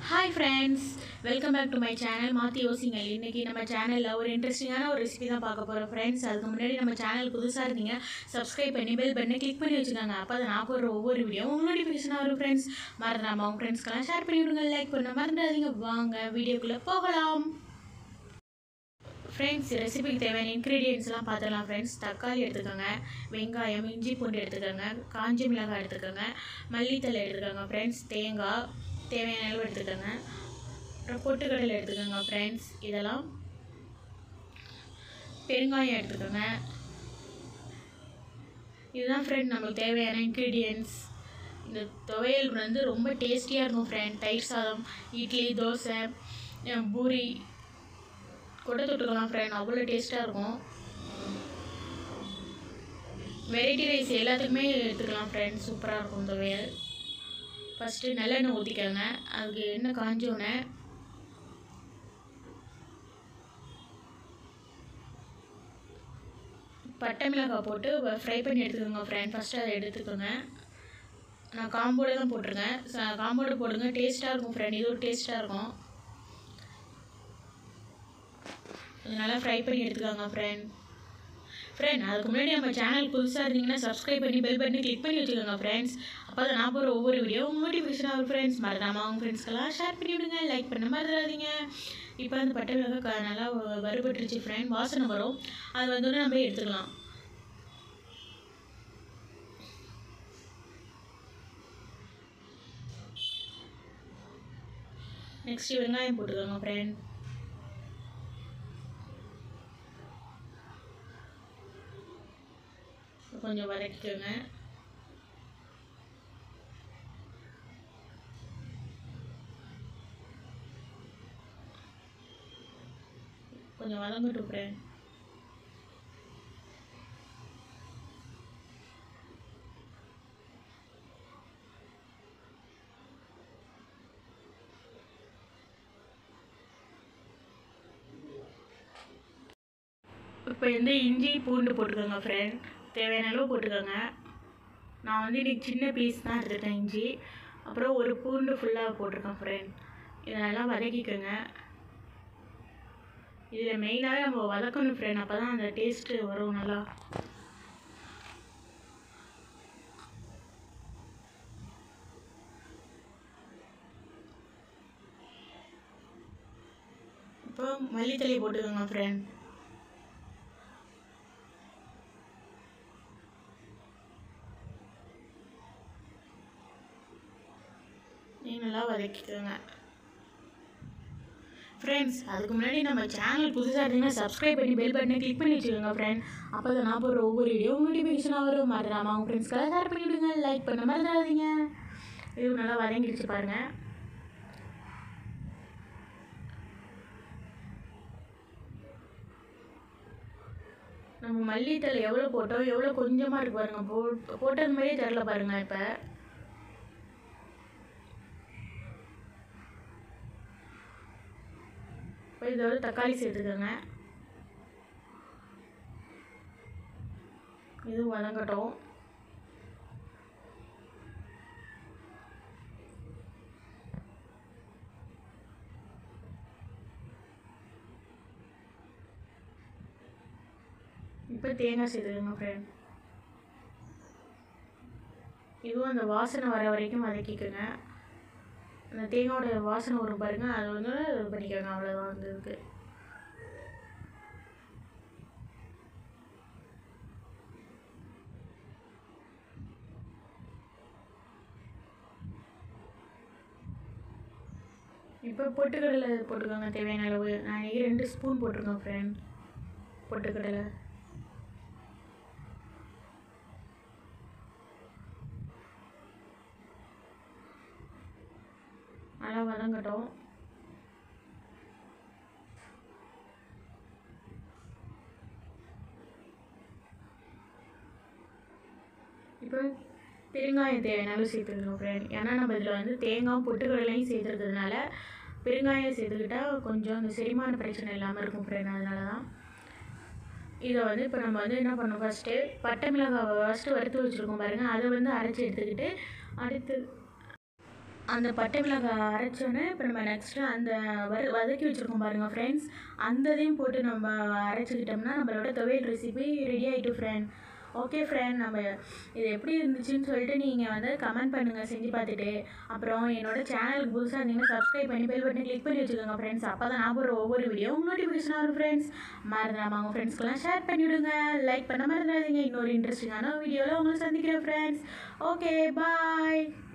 Hi friends, welcome back to my channel மாத்தி யோசிங்கள். இன்னைக்கு நம்ம சேனல்ல ஒரு இன்ட்ரெஸ்டிங்கான ஒரு ரெசிபி தான் பார்க்க போறோம் ஃப்ரெண்ட்ஸ். அதுக்கு முன்னாடி நம்ம சேனல் புதுசா இருந்தீங்க சப்ஸ்கிரைப் பண்ணி பெல் பட்டனை கிளிக் பண்ணி வச்சுக்கோங்க. அப்போ நான் போடுற ஒவ்வொரு வீடியோ உங்களுக்கு நோட்டிஃபிகேஷன் வரும் ஃப்ரெண்ட்ஸ். மறந்துடாம உங்க ஃப்ரெண்ட்ஸ்க்கெல்லாம் ஷேர் பண்ணி விடுங்க, லைக் பண்ண மறந்துடாதீங்க. வாங்க வீடியோக்குள்ள போகலாம். ஃப்ரெண்ட்ஸ், ரெசிபிக்கு தேவையான இன்க்ரீடியன்ஸ்லாம் பார்த்துக்கலாம் ஃப்ரெண்ட்ஸ். தக்காளி எடுத்துக்கோங்க, வெங்காயம், இஞ்சி பூண்டு எடுத்துக்கோங்க, காஞ்ச மிளகாய் எடுத்துக்கோங்க, மல்லித்தலை எடுத்துக்கோங்க ஃப்ரெண்ட்ஸ், தேங்காய் தேவையான அளவு எடுத்துக்கோங்க, அப்புறம் பொட்டுக்கடலை எடுத்துக்கோங்க ஃப்ரெண்ட்ஸ். இதெல்லாம் பெருங்காயம் எடுத்துக்கோங்க. இதுதான் ஃப்ரெண்ட் நம்மளுக்கு தேவையான இன்க்ரீடியன்ஸ். இந்த துவையல் வந்து ரொம்ப டேஸ்டியாக இருக்கும் ஃப்ரெண்ட். தயிர் சாதம், இட்லி, தோசை, பூரி கூட தொட்டுக்கலாம் ஃப்ரெண்ட். அவ்வளோ டேஸ்ட்டாக இருக்கும். வெரைட்டி ரைஸ் எல்லாத்துக்குமே எடுத்துக்கலாம் ஃப்ரெண்ட். சூப்பராக இருக்கும் துவையல். ஃபஸ்ட்டு நல்லெண்ணெய் ஊற்றிக்கோங்க. அதுக்கு எண்ணெய் காஞ்சோன்னே பட்டை மிளகாய் போட்டு ஃப்ரை பண்ணி எடுத்துக்கோங்க ஃப்ரெண்ட். ஃபஸ்ட்டு அதை எடுத்துக்கோங்க. நான் காம்போடு தான் போட்டிருக்கேன். காம்போடு போடுங்க, டேஸ்ட்டாக இருக்கும் ஃப்ரெண்ட். இது ஒரு டேஸ்ட்டாக இருக்கும். இது நல்லா ஃப்ரை பண்ணி எடுத்துக்கோங்க ஃப்ரெண்ட். அதுக்கு முன்னாடி நம்ம சேனல் புதுசாக இருந்தீங்கன்னா சப்ஸ்கிரைப் பண்ணி பெல் பட்டனை கிளிக் பண்ணி வச்சுக்கோங்க ஃப்ரெண்ட்ஸ். அப்போ தான் நான் போகிற ஒவ்வொரு வீடியோ உங்கள் நோட்டிஃபிகேஷன் ஆகும் ஃப்ரெண்ட்ஸ். மறக்காமல் உங்கள் ஃப்ரெண்ட்ஸ்க்கெல்லாம் ஷேர் பண்ணி விடுங்க, லைக் பண்ண மறந்துடாதீங்க. இப்போ அந்த பட்டை மிளகாய் நல்லா வறுபட்டுருச்சு ஃப்ரெண்ட். வாசனை வரும். அது வந்தோடனே நம்ம எடுத்துக்கலாம். நெக்ஸ்ட்டு வெங்காயம் போட்டுக்கோங்க ஃப்ரெண்ட். கொஞ்சம் வதக்கிக்கோங்க. கொஞ்சம் வதங்கட்டும் ஃப்ரெண்ட். இப்போ வந்து இஞ்சி பூண்டு போட்டுக்கோங்க ஃப்ரெண்ட். தேவையான அளவு போட்டுக்கோங்க. நான் வந்து இன்றைக்கி சின்ன பீஸ் தான் எடுத்துருக்கேன் இஞ்சி. அப்புறம் ஒரு பூண்டு ஃபுல்லாக போட்டிருக்கேன் ஃப்ரெண்ட். இதை நல்லா வதக்கிக்கோங்க. இதில் மெயினாகவே நம்ம வதக்கணும் ஃப்ரெண்ட். அப்போ தான் அந்த டேஸ்ட்டு வரும் நல்லா. இப்போ மல்லித்தலை போட்டுக்கோங்க ஃப்ரெண்ட். நல்லா வதக்கிக்கோங்க ஃப்ரெண்ட்ஸ். அதுக்கு முன்னாடி நம்ம சேனல் புதுசாக இருந்தீங்கன்னா சப்ஸ்கிரைப் பண்ணி பெல் பட்டனை கிளிக் பண்ணி வச்சுக்கோங்க ஃப்ரெண்ட். அப்போ தான் நான் போகிற ஒவ்வொரு வீடியோ நோட்டிஃபிகேஷனாக வரும். மறந்துடாமல் உங்கள் ஃப்ரெண்ட்ஸ்க்கெல்லாம் ஷேர் பண்ணி விடுங்க, லைக் பண்ண மறந்துடாதீங்க. இது நல்லா வதங்கிடுச்சு பாருங்கள். நம்ம மல்லித்தலை எவ்வளோ போட்டோம், எவ்வளோ கொஞ்சமாக இருக்குது பாருங்கள். போட்டது மாதிரியே தெரில பாருங்கள். இப்போ இதோட தக்காளி சேர்த்துக்கோங்க. இதுவும் வதங்கட்டும். இப்போ தேங்காய் சேர்த்துக்கோங்க ஃப்ரெண்ட். இதுவும் அந்த வாசனை வர வரைக்கும் வதக்கிக்கோங்க. அந்த தேங்காயோட வாசனை வரும் பாருங்கள், அது வந்து இது பண்ணிக்கோங்க. அவ்வளோதான் வந்து இருக்குது. இப்போ பொட்டுக்கடலை போட்டுக்கோங்க தேவையான அளவு. நான் 2 ஸ்பூன் போட்டிருக்கேன் ஃப்ரெண்ட் பொட்டுக்கடலை. நல்லா வதங்கட்டும். இப்போ பெருங்காயம் தேவையான அளவு சேர்த்துக்கணும் ஃப்ரெண்ட். ஏன்னா நம்ம இதில் வந்து தேங்காய் பொட்டுக்கடலையும் சேர்த்துருக்கிறதுனால பெருங்காயம் சேர்த்துக்கிட்டால் கொஞ்சம் அந்த செரிமான பிரச்சனை இல்லாமல் இருக்கும் ஃப்ரெண்ட். அதனால தான் இதை வந்து இப்போ நம்ம வந்து என்ன பண்ணோம், ஃபஸ்ட்டு பட்டை மிளகாவை ஃபஸ்ட்டு வறுத்து வச்சுருக்கோம் பாருங்கள். அதை வந்து அரைச்சி எடுத்துக்கிட்டு அடுத்து அந்த பட்டை மிளகாய் அரைச்சோன்னே இப்போ நம்ம நெக்ஸ்ட்டு அந்த வதக்கி வச்சுருக்கோம் பாருங்கள் ஃப்ரெண்ட்ஸ், அந்த இதையும் போட்டு நம்ம அரைச்சிக்கிட்டோம்னா நம்மளோட துவையல் ரெசிபி ரெடி ஆகிட்டு ஃப்ரெண்ட். ஓகே ஃப்ரெண்ட், நம்ம இது எப்படி இருந்துச்சுன்னு சொல்லிட்டு நீங்கள் வந்து கமெண்ட் பண்ணுங்கள் செஞ்சு பார்த்துட்டு. அப்புறம் என்னோடய சேனலுக்கு புதுசாக இருந்தீங்கன்னா சப்ஸ்கிரைப் பண்ணி பெல் பட்டனை கிளிக் பண்ணி வச்சுக்கோங்க ஃப்ரெண்ட்ஸ். அப்போ தான் நான் போகிற ஒவ்வொரு வீடியோ நோட்டிஃபிகேஷன் வரும் ஃப்ரெண்ட்ஸ். மறந்துடாமல் அவங்க ஃப்ரெண்ட்ஸ்க்கெல்லாம் ஷேர் பண்ணிவிடுங்க, லைக் பண்ண மறந்துடாதீங்க. இன்னொரு இன்ட்ரெஸ்டிங்கான வீடியோவில் உங்களை சந்திக்கிறேன் ஃப்ரெண்ட்ஸ். Okay bye.